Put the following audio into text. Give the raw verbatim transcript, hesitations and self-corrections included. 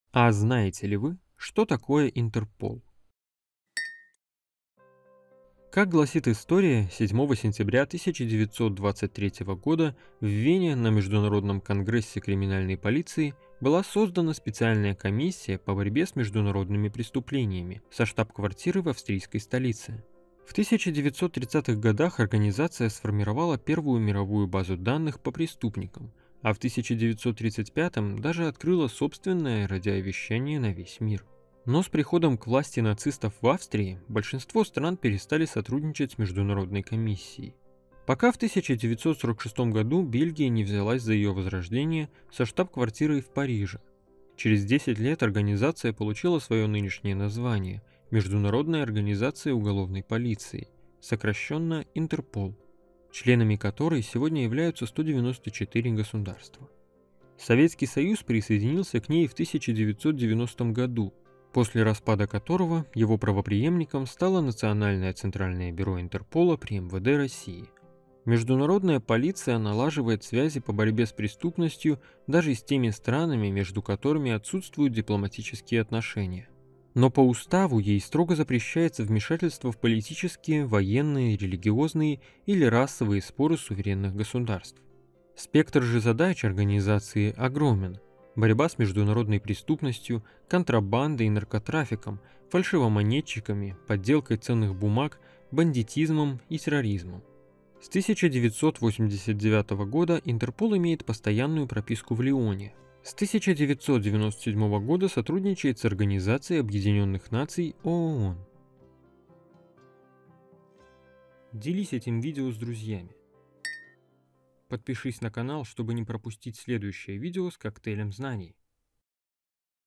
А знаете ли вы, что такое Интерпол? Как гласит история, седьмого сентября тысяча девятьсот двадцать третьего года в Вене на Международном конгрессе криминальной полиции была создана специальная комиссия по борьбе с международными преступлениями со штаб-квартиры в австрийской столице. В тысяча девятьсот тридцатых годах организация сформировала первую мировую базу данных по преступникам, а в тысяча девятьсот тридцать пятом даже открыла собственное радиовещание на весь мир. Но с приходом к власти нацистов в Австрии большинство стран перестали сотрудничать с международной комиссией. Пока в тысяча девятьсот сорок шестом году Бельгия не взялась за ее возрождение со штаб-квартирой в Париже. Через десять лет организация получила свое нынешнее название – Международная организация уголовной полиции, сокращенно Интерпол, членами которой сегодня являются сто девяносто четыре государства. Советский Союз присоединился к ней в тысяча девятьсот девяностом году, после распада которого его правопреемником стало Национальное центральное бюро Интерпола при эм вэ дэ России. Международная полиция налаживает связи по борьбе с преступностью даже с теми странами, между которыми отсутствуют дипломатические отношения. Но по уставу ей строго запрещается вмешательство в политические, военные, религиозные или расовые споры суверенных государств. Спектр же задач организации огромен. Борьба с международной преступностью, контрабандой и наркотрафиком, фальшивомонетчиками, подделкой ценных бумаг, бандитизмом и терроризмом. С тысяча девятьсот восемьдесят девятого года Интерпол имеет постоянную прописку в Лионе. С тысяча девятьсот девяносто седьмого года сотрудничает с Организацией Объединенных Наций ООН. Делись этим видео с друзьями. Подпишись на канал, чтобы не пропустить следующее видео с коктейлем знаний.